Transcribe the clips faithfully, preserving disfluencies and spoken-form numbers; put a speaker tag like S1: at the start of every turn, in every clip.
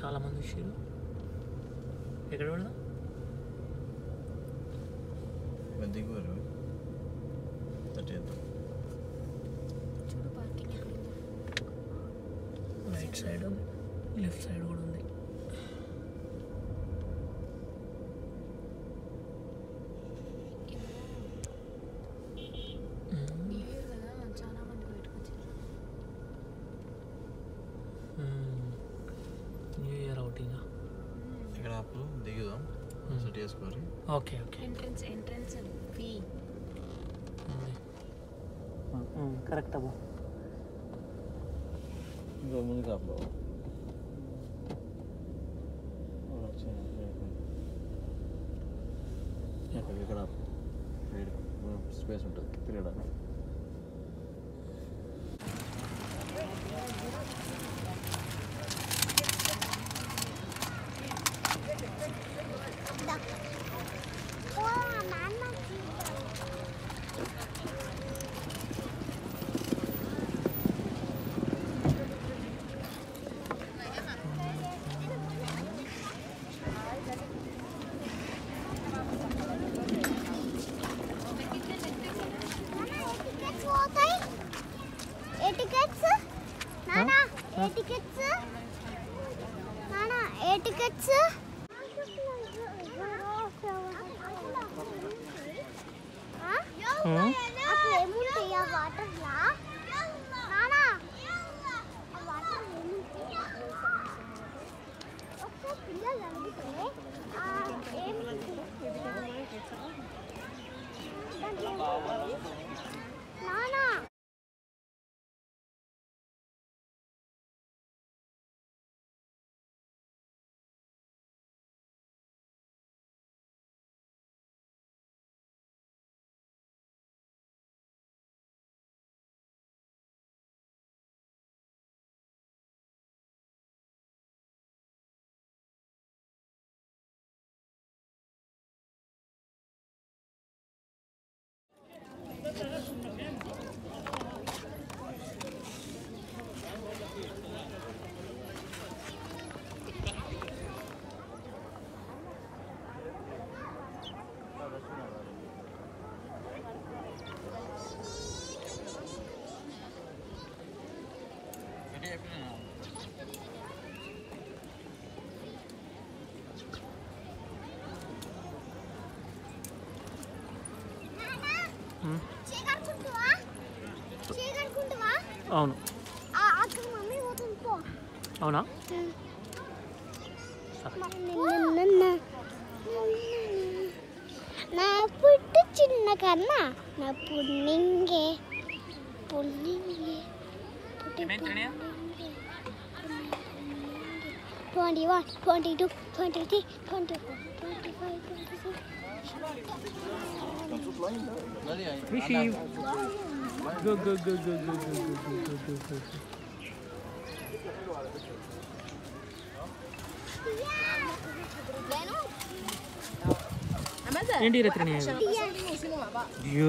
S1: చాలామంది వచ్చారు. ఎక్కడ పెడదాం?
S2: దిగువరు
S1: రైట్ సైడ్ లెఫ్ట్ సైడ్ కూడా ఉంది. న్యూ ఇయర్ అవుటింగ్
S2: ఇక్కడ అప్పుడు దిగుదాం. సెట్ చేసుకోవాలి.
S1: Okay okay.
S3: Entrance entrance fee
S1: correct అబ్బా.
S2: ఇంకో ముందు కాపులో ఇక్కడ స్పేస్ ఉంటుంది తిరగడానికి.
S1: అవును. అవునా?
S4: నా పుట్టు చిన్న కన్నా నా పుణ్యంగే పుణ్యంగే twenty one twenty two twenty three twenty four twenty five twenty six.
S1: Receive. Go, go, go, go, go, go, go, go, go, go, go. ఏంటి రత్ని అయ్యో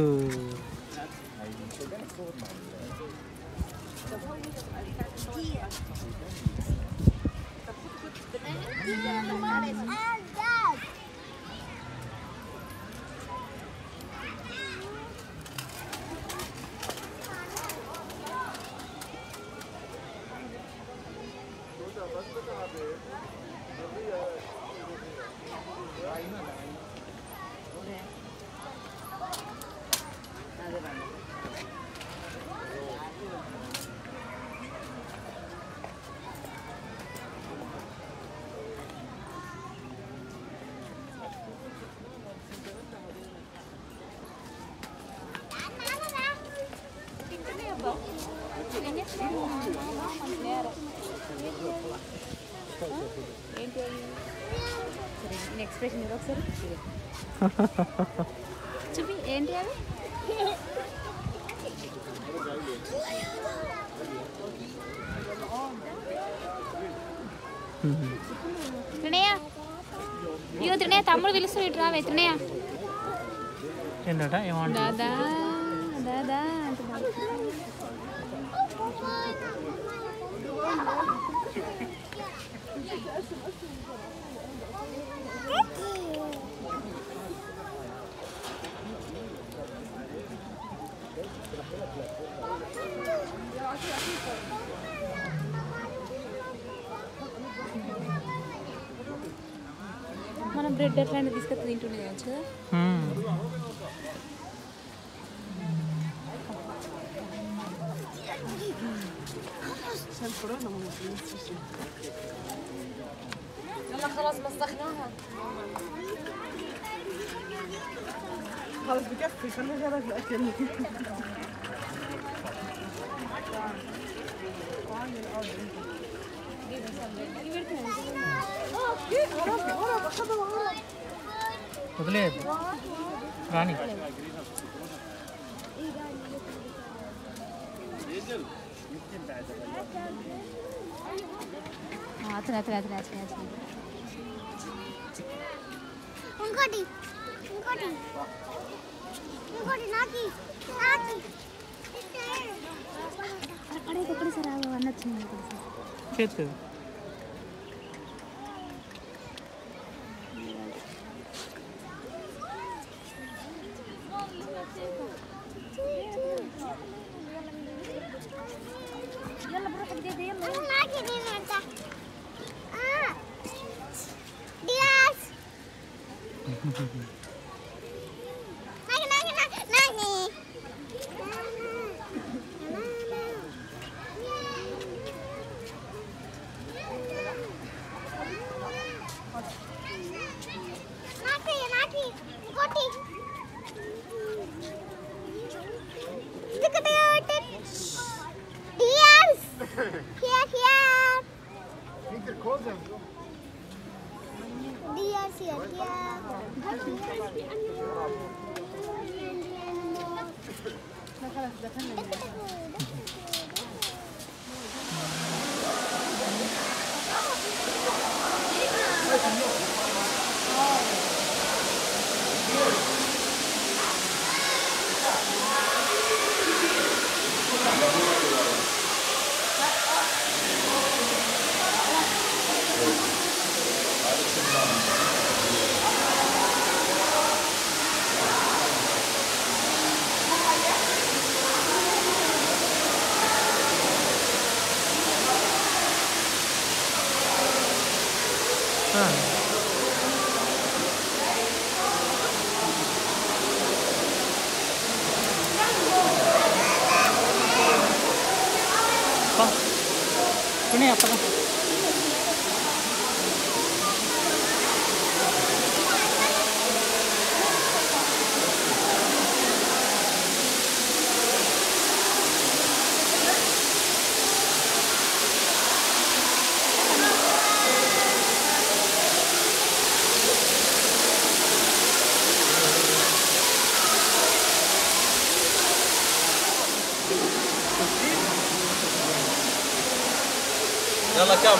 S3: ఏంటి ఎక్స్ప్రెషన్ ఇది ఒకసారి చూపి ఏంటి అవి త్రినయ ఇగో త్రినయ తమ్ముడు పిలుస్తాడు ఇటు రావే త్రినయ
S1: ఏంటట ఏమంటా
S3: దాదా దాదా అంటున్నాడు మనం బ్రెడ్ అట్లాంటివి తీసుకొచ్చి తింటుండే కదా.
S5: يلا خلاص مسخناها.
S1: خلاص بكفي خلينا نجرب الأكل. వదిలేదు రాని
S3: అతను అతను అతను అతను అతను
S4: ఇంకోటి ఇంకోటి ఇంకోటి నాకి నాకి
S3: అక్కడే ఎక్కడ సార్ అన్న వచ్చింది
S1: చేస్తుంది
S3: يلا بروح جديد يلا
S4: నాకి నేను అంట ఆ డియాస్ నాకి నాకి నాకి నాకి నాకి నాకి ఇంకోటి Diaz! Here, here! Diaz here,
S1: Ini apa?
S2: يلا كم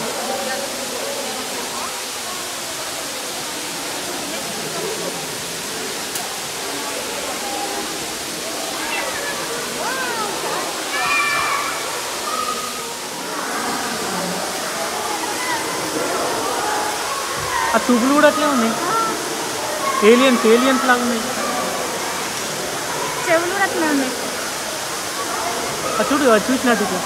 S1: ఆ చూపులు కూడా అట్లే ఉన్నాయి ఏలియన్స్ ఏలియన్స్ లాగా ఉన్నాయి
S3: చెవులు కూడా అట్లా ఉన్నాయి
S1: అది చూడు అది చూసినట్టు ఇట్లా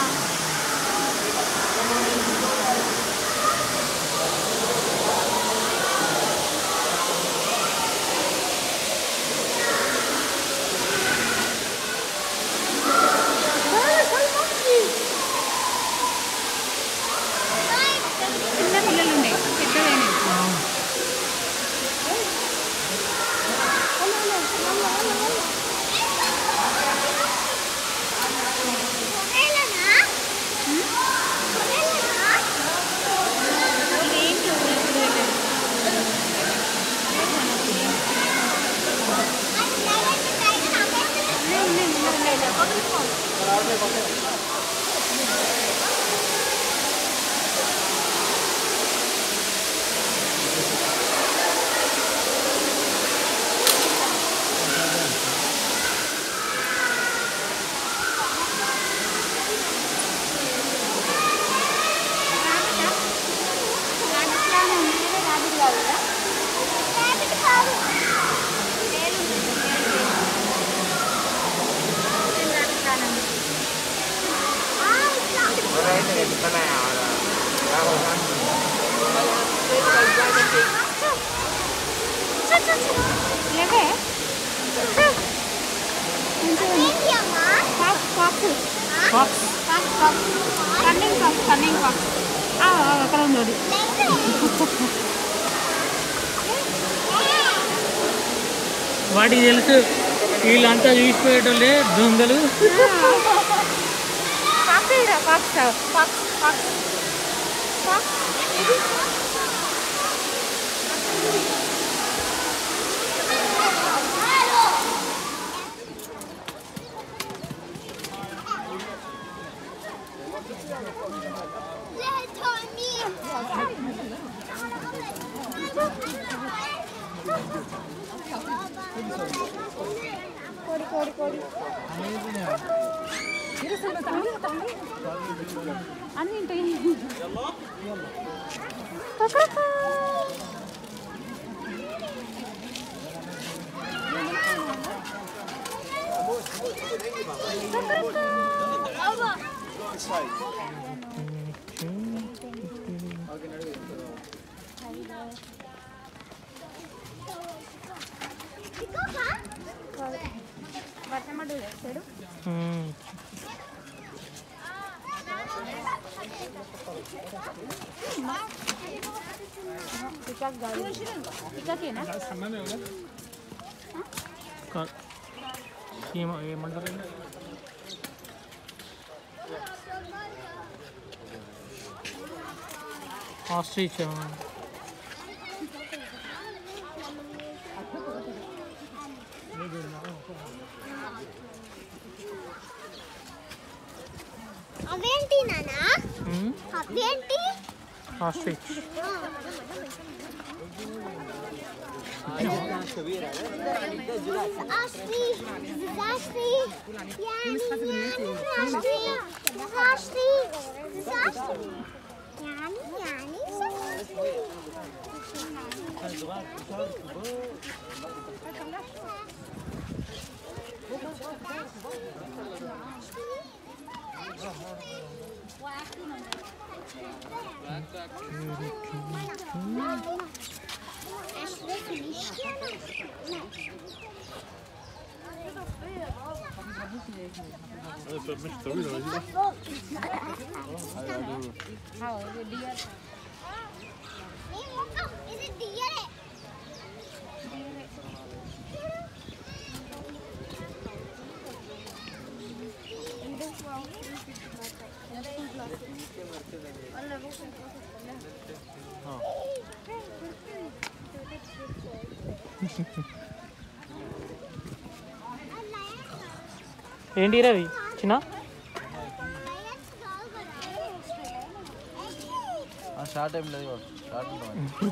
S3: చిన్న పిల్లలు ఉన్నాయి పెద్దవేనే
S4: here.
S1: అక్కడ ఉన్నది వాటికి తెలుసు వీళ్ళంతా చూసిపోయేటోళ్ళే దొంగలు.
S3: అన్ని ఏమంటారు ఆస్ట్రిచ్
S4: అవేంటి నానా అవేంటి
S1: ostrich
S4: Ashley, Ashley, Yani, Yani, Ashley, Ashley, Ashley, Yani, Yani, Ashley.
S1: ఏంటి రవి చిన్న
S2: షార్ట్ టైం లేదు షార్ట్ ఉంటుంది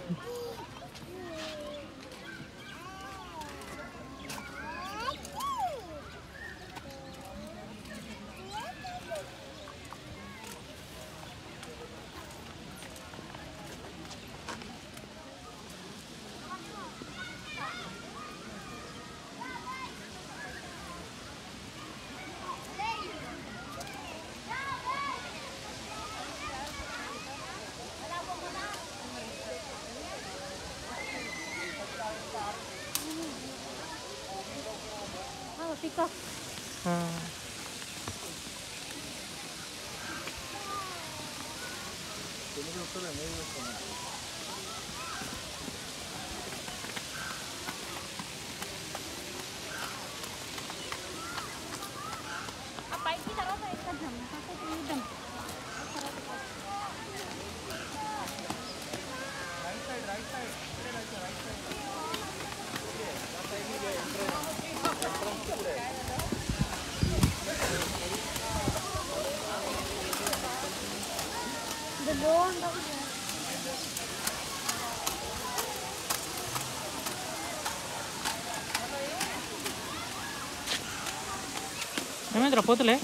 S1: ఏమైందిరా పోతులే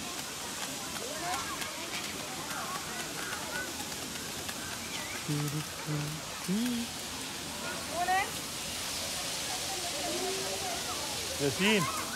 S1: ياسين